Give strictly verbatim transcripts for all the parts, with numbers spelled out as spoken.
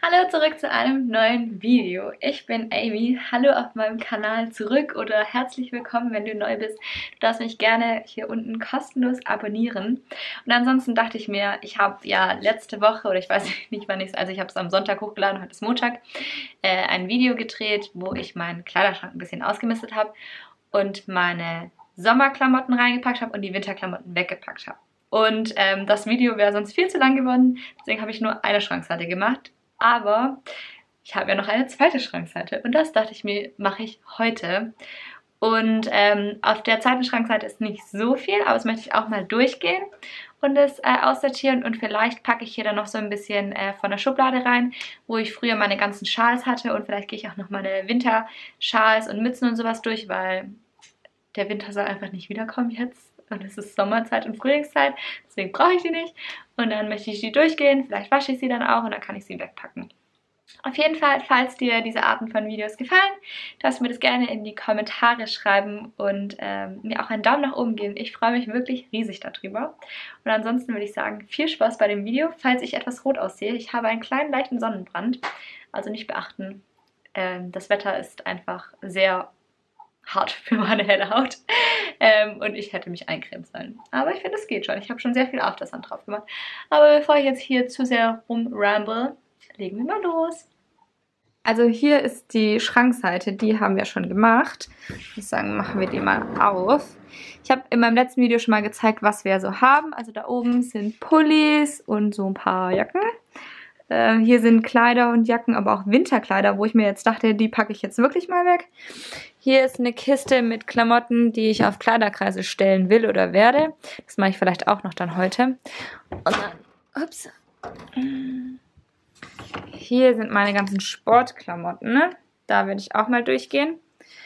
Hallo zurück zu einem neuen Video. Ich bin Amy. Hallo auf meinem Kanal zurück oder herzlich willkommen, wenn du neu bist. Du darfst mich gerne hier unten kostenlos abonnieren. Und ansonsten dachte ich mir, ich habe ja letzte Woche, oder ich weiß nicht wann ich es, also ich habe es am Sonntag hochgeladen, heute ist Montag, äh, ein Video gedreht, wo ich meinen Kleiderschrank ein bisschen ausgemistet habe und meine Sommerklamotten reingepackt habe und die Winterklamotten weggepackt habe. Und ähm, das Video wäre sonst viel zu lang geworden, deswegen habe ich nur eine Schrankseite gemacht. Aber ich habe ja noch eine zweite Schrankseite und das dachte ich mir, mache ich heute. Und ähm, auf der zweiten Schrankseite ist nicht so viel, aber das möchte ich auch mal durchgehen und es äh, aussortieren. Und vielleicht packe ich hier dann noch so ein bisschen äh, von der Schublade rein, wo ich früher meine ganzen Schals hatte. Und vielleicht gehe ich auch noch meine Winterschals und Mützen und sowas durch, weil der Winter soll einfach nicht wiederkommen jetzt. Und es ist Sommerzeit und Frühlingszeit, deswegen brauche ich die nicht. Und dann möchte ich die durchgehen, vielleicht wasche ich sie dann auch und dann kann ich sie wegpacken. Auf jeden Fall, falls dir diese Arten von Videos gefallen, darfst du mir das gerne in die Kommentare schreiben und ähm, mir auch einen Daumen nach oben geben. Ich freue mich wirklich riesig darüber. Und ansonsten würde ich sagen, viel Spaß bei dem Video. Falls ich etwas rot aussehe, ich habe einen kleinen leichten Sonnenbrand, also nicht beachten. Ähm, das Wetter ist einfach sehr hart für meine helle Haut ähm, und ich hätte mich eincremen sollen. Aber ich finde, es geht schon. Ich habe schon sehr viel Aftersun drauf gemacht. Aber bevor ich jetzt hier zu sehr rumramble, legen wir mal los. Also hier ist die Schrankseite, die haben wir schon gemacht. Ich würde sagen, machen wir die mal auf. Ich habe in meinem letzten Video schon mal gezeigt, was wir so haben. Also da oben sind Pullis und so ein paar Jacken. Äh, hier sind Kleider und Jacken, aber auch Winterkleider, wo ich mir jetzt dachte, die packe ich jetzt wirklich mal weg. Hier ist eine Kiste mit Klamotten, die ich auf Kleiderkreise stellen will oder werde. Das mache ich vielleicht auch noch dann heute. Und dann, ups. Hier sind meine ganzen Sportklamotten, ne? Da werde ich auch mal durchgehen.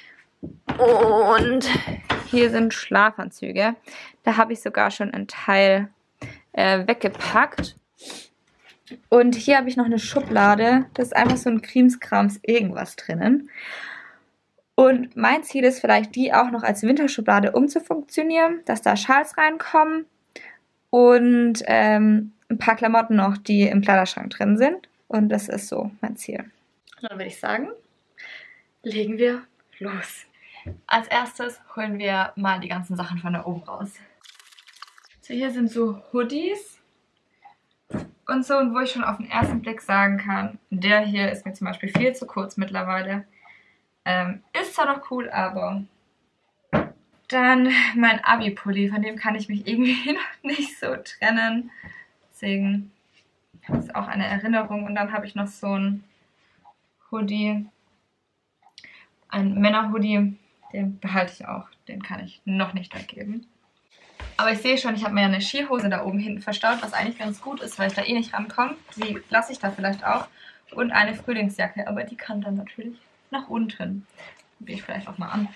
Und hier sind Schlafanzüge. Da habe ich sogar schon einen Teil äh, weggepackt. Und hier habe ich noch eine Schublade. Das ist einfach so ein Krimskrams irgendwas drinnen. Und mein Ziel ist vielleicht, die auch noch als Winterschublade umzufunktionieren, dass da Schals reinkommen und ähm, ein paar Klamotten noch, die im Kleiderschrank drin sind. Und das ist so mein Ziel. Dann würde ich sagen, legen wir los. Als erstes holen wir mal die ganzen Sachen von da oben raus. So, hier sind so Hoodies und so, und wo ich schon auf den ersten Blick sagen kann, der hier ist mir zum Beispiel viel zu kurz mittlerweile. Ähm, ist zwar noch cool, aber dann mein Abi-Pulli, von dem kann ich mich irgendwie noch nicht so trennen. Deswegen ist es auch eine Erinnerung. Und dann habe ich noch so ein Hoodie, ein Männer-Hoodie, den behalte ich auch. Den kann ich noch nicht weggeben. Aber ich sehe schon, ich habe mir ja eine Skihose da oben hinten verstaut, was eigentlich ganz gut ist, weil ich da eh nicht rankomme. Die lasse ich da vielleicht auch. Und eine Frühlingsjacke, aber die kann dann natürlich nach unten. Probiere ich vielleicht auch mal an.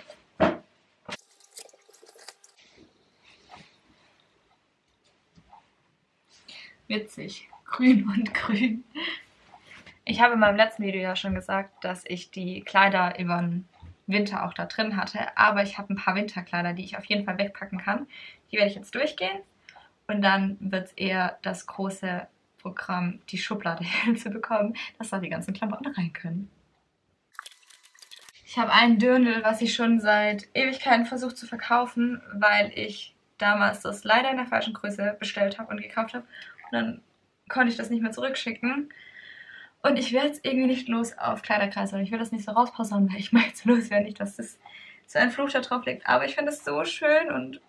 Witzig. Grün und grün. Ich habe in meinem letzten Video ja schon gesagt, dass ich die Kleider über den Winter auch da drin hatte. Aber ich habe ein paar Winterkleider, die ich auf jeden Fall wegpacken kann. Die werde ich jetzt durchgehen. Und dann wird es eher das große Programm, die Schublade hinzubekommen, dass da die ganzen Klamotten rein können. Ich habe ein Dirndl, was ich schon seit Ewigkeiten versuche zu verkaufen, weil ich damals das leider in der falschen Größe bestellt habe und gekauft habe. Und dann konnte ich das nicht mehr zurückschicken. Und ich werde es irgendwie nicht los auf Kleiderkreise. Und ich will das nicht so rausposaunen, weil ich mal jetzt loswerde, nicht, dass das so ein Fluch da drauf liegt. Aber ich finde es so schön und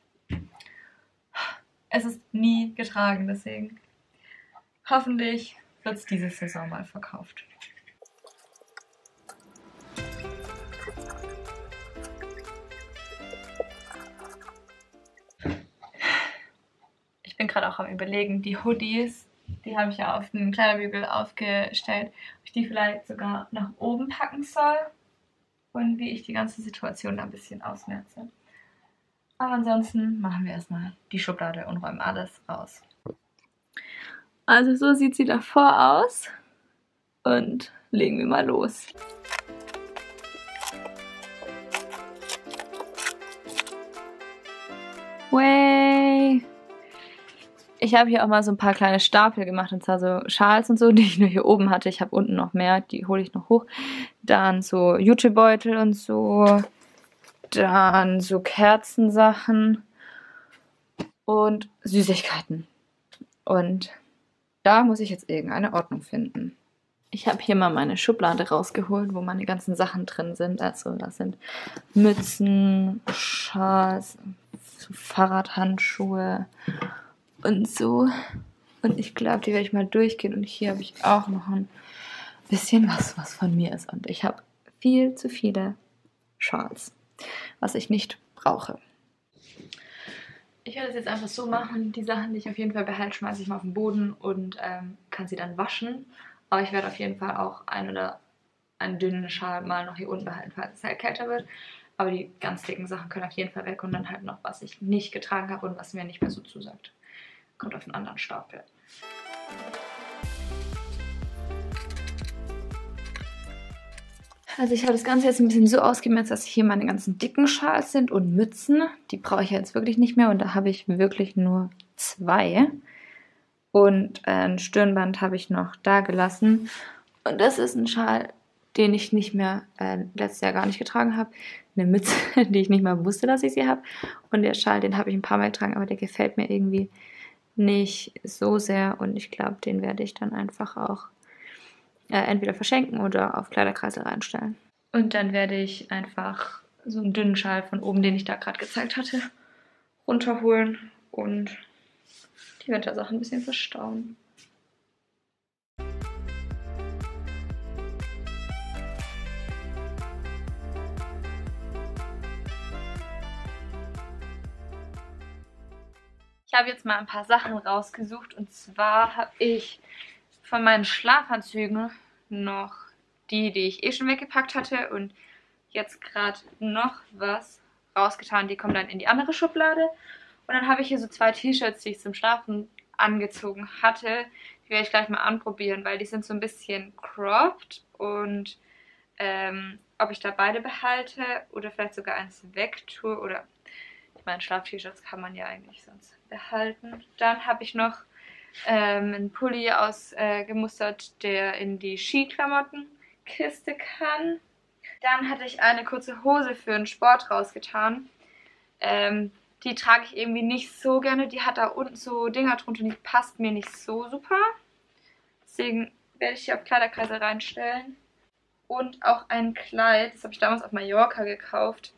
es ist nie getragen. Deswegen hoffentlich wird es diese Saison mal verkauft. Ich bin gerade auch am Überlegen, die Hoodies, die habe ich ja auf den Kleiderbügel aufgestellt, ob ich die vielleicht sogar nach oben packen soll und wie ich die ganze Situation da ein bisschen ausmerze. Aber ansonsten machen wir erstmal die Schublade und räumen alles raus. Also so sieht sie davor aus und legen wir mal los. Way! Ich habe hier auch mal so ein paar kleine Stapel gemacht, und zwar so Schals und so, die ich nur hier oben hatte. Ich habe unten noch mehr, die hole ich noch hoch. Dann so Jutebeutel und so. Dann so Kerzensachen und Süßigkeiten. Und da muss ich jetzt irgendeine Ordnung finden. Ich habe hier mal meine Schublade rausgeholt, wo meine ganzen Sachen drin sind. Also da sind Mützen, Schals, so Fahrradhandschuhe und so. Und ich glaube, die werde ich mal durchgehen. Und hier habe ich auch noch ein bisschen was, was von mir ist. Und ich habe viel zu viele Schals, was ich nicht brauche. Ich werde es jetzt einfach so machen. Die Sachen, die ich auf jeden Fall behalte, schmeiße ich mal auf den Boden und ähm, kann sie dann waschen. Aber ich werde auf jeden Fall auch ein oder einen dünnen Schal mal noch hier unten behalten, falls es halt kälter wird. Aber die ganz dicken Sachen können auf jeden Fall weg. Und dann halt noch, was ich nicht getragen habe und was mir nicht mehr so zusagt. Kommt auf einen anderen Stapel. Also ich habe das Ganze jetzt ein bisschen so ausgemerzt, dass hier meine ganzen dicken Schals sind und Mützen. Die brauche ich jetzt wirklich nicht mehr und da habe ich wirklich nur zwei. Und ein Stirnband habe ich noch da gelassen. Und das ist ein Schal, den ich nicht mehr, äh, letztes Jahr gar nicht getragen habe. Eine Mütze, die ich nicht mal wusste, dass ich sie habe. Und der Schal, den habe ich ein paar Mal getragen, aber der gefällt mir irgendwie nicht so sehr. Und ich glaube, den werde ich dann einfach auch äh, entweder verschenken oder auf Kleiderkreisel reinstellen. Und dann werde ich einfach so einen dünnen Schal von oben, den ich da gerade gezeigt hatte, runterholen und die Wintersachen ein bisschen verstauen. Ich habe jetzt mal ein paar Sachen rausgesucht und zwar habe ich von meinen Schlafanzügen noch die, die ich eh schon weggepackt hatte und jetzt gerade noch was rausgetan. Die kommen dann in die andere Schublade. Und dann habe ich hier so zwei T-Shirts, die ich zum Schlafen angezogen hatte. Die werde ich gleich mal anprobieren, weil die sind so ein bisschen cropped. Und ähm, ob ich da beide behalte oder vielleicht sogar eins wegtue. Oder ich meine, Schlaf-T-Shirts kann man ja eigentlich sonst behalten. Dann habe ich noch ähm, einen Pulli ausgemustert, äh, der in die Skiklamottenkiste kann. Dann hatte ich eine kurze Hose für den Sport rausgetan. Ähm, die trage ich irgendwie nicht so gerne. Die hat da unten so Dinger drunter und die passt mir nicht so super. Deswegen werde ich die auf Kleiderkreisel reinstellen. Und auch ein Kleid, das habe ich damals auf Mallorca gekauft.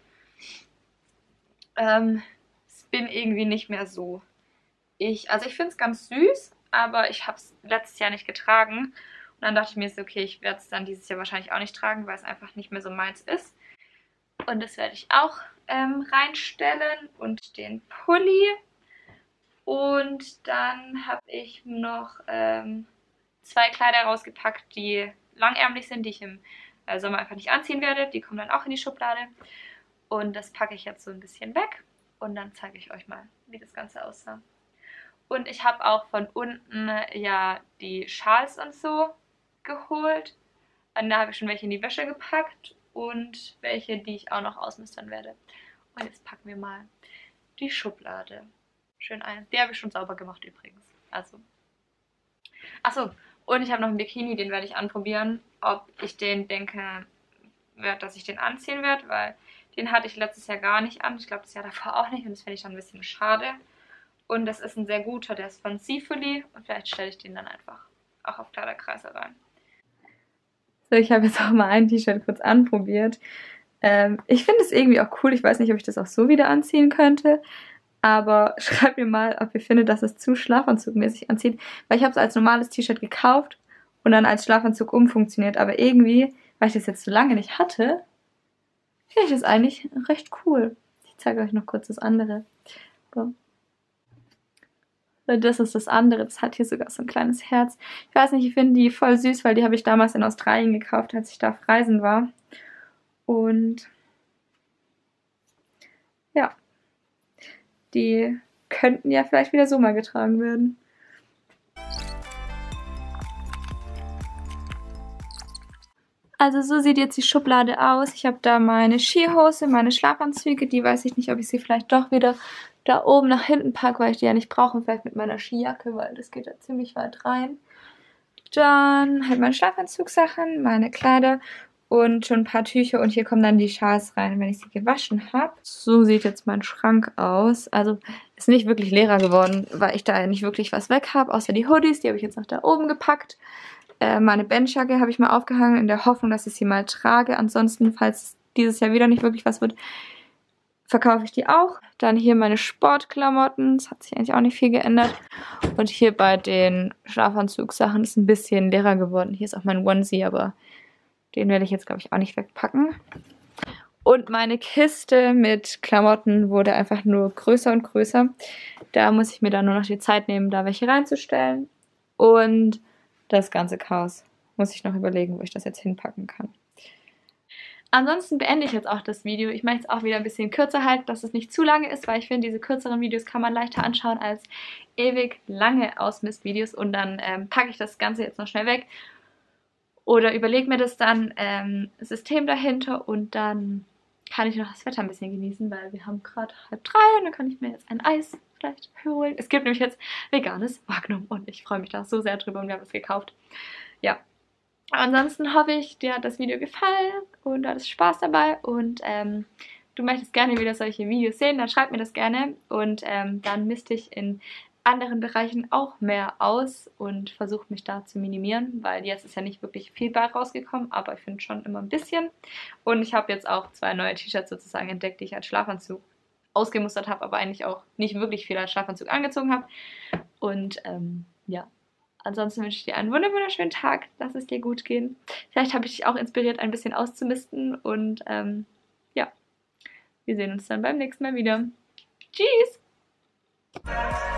Ähm, das bin irgendwie nicht mehr so. Ich, also ich finde es ganz süß, aber ich habe es letztes Jahr nicht getragen. Und dann dachte ich mir so, okay, ich werde es dann dieses Jahr wahrscheinlich auch nicht tragen, weil es einfach nicht mehr so meins ist. Und das werde ich auch ähm, reinstellen und den Pulli. Und dann habe ich noch ähm, zwei Kleider rausgepackt, die langärmlich sind, die ich im äh, Sommer einfach nicht anziehen werde. Die kommen dann auch in die Schublade. Und das packe ich jetzt so ein bisschen weg. Und dann zeige ich euch mal, wie das Ganze aussah. Und ich habe auch von unten ja die Schals und so geholt. Und da habe ich schon welche in die Wäsche gepackt und welche, die ich auch noch ausmustern werde. Und jetzt packen wir mal die Schublade schön ein. Die habe ich schon sauber gemacht übrigens. Also. Achso, und ich habe noch einen Bikini, den werde ich anprobieren, ob ich den denke, dass ich den anziehen werde, weil den hatte ich letztes Jahr gar nicht an. Ich glaube, das Jahr davor auch nicht und das finde ich dann ein bisschen schade. Und das ist ein sehr guter, der ist von Seafully und vielleicht stelle ich den dann einfach auch auf Kleiderkreisel rein. So, ich habe jetzt auch mal ein T-Shirt kurz anprobiert. Ähm, ich finde es irgendwie auch cool. Ich weiß nicht, ob ich das auch so wieder anziehen könnte. Aber schreibt mir mal, ob ihr findet, dass es zu schlafanzugmäßig anzieht. Weil ich habe es als normales T-Shirt gekauft und dann als Schlafanzug umfunktioniert. Aber irgendwie, weil ich das jetzt so lange nicht hatte, finde ich das eigentlich recht cool. Ich zeige euch noch kurz das andere. So. Das ist das andere. Das hat hier sogar so ein kleines Herz. Ich weiß nicht, ich finde die voll süß, weil die habe ich damals in Australien gekauft, als ich da auf Reisen war. Und ja, die könnten ja vielleicht wieder so mal getragen werden. Also so sieht jetzt die Schublade aus. Ich habe da meine Skihose, meine Schlafanzüge. Die weiß ich nicht, ob ich sie vielleicht doch wieder da oben nach hinten packe, weil ich die ja nicht brauche, vielleicht mit meiner Skijacke, weil das geht da ziemlich weit rein. Dann halt meine Schlafanzugsachen, meine Kleider und schon ein paar Tücher und hier kommen dann die Schals rein, wenn ich sie gewaschen habe. So sieht jetzt mein Schrank aus. Also ist nicht wirklich leerer geworden, weil ich da nicht wirklich was weg habe, außer die Hoodies, die habe ich jetzt noch da oben gepackt. Äh, meine Bandjacke habe ich mal aufgehangen, in der Hoffnung, dass ich sie mal trage. Ansonsten, falls dieses Jahr wieder nicht wirklich was wird, verkaufe ich die auch. Dann hier meine Sportklamotten, das hat sich eigentlich auch nicht viel geändert. Und hier bei den Schlafanzugsachen ist ein bisschen leerer geworden. Hier ist auch mein Onesie, aber den werde ich jetzt, glaube ich, auch nicht wegpacken. Und meine Kiste mit Klamotten wurde einfach nur größer und größer. Da muss ich mir dann nur noch die Zeit nehmen, da welche reinzustellen. Und das ganze Chaos muss ich noch überlegen, wo ich das jetzt hinpacken kann. Ansonsten beende ich jetzt auch das Video. Ich möchte es auch wieder ein bisschen kürzer halten, dass es nicht zu lange ist, weil ich finde, diese kürzeren Videos kann man leichter anschauen als ewig lange Ausmistvideos. Und dann ähm, packe ich das Ganze jetzt noch schnell weg oder überlege mir das dann ähm, System dahinter und dann kann ich noch das Wetter ein bisschen genießen, weil wir haben gerade halb drei und dann kann ich mir jetzt ein Eis vielleicht holen. Es gibt nämlich jetzt veganes Magnum und ich freue mich da so sehr drüber und wir haben es gekauft. Ja. Ansonsten hoffe ich, dir hat das Video gefallen und du hattest Spaß dabei und ähm, du möchtest gerne wieder solche Videos sehen, dann schreib mir das gerne und ähm, dann misste ich in anderen Bereichen auch mehr aus und versuche mich da zu minimieren, weil jetzt ist ja nicht wirklich viel bei rausgekommen, aber ich finde schon immer ein bisschen. Und ich habe jetzt auch zwei neue T-Shirts sozusagen entdeckt, die ich als Schlafanzug ausgemustert habe, aber eigentlich auch nicht wirklich viel als Schlafanzug angezogen habe. Und ähm, ja. Ansonsten wünsche ich dir einen wunderschönen Tag, lass es dir gut gehen. Vielleicht habe ich dich auch inspiriert, ein bisschen auszumisten und ähm, ja, wir sehen uns dann beim nächsten Mal wieder. Tschüss!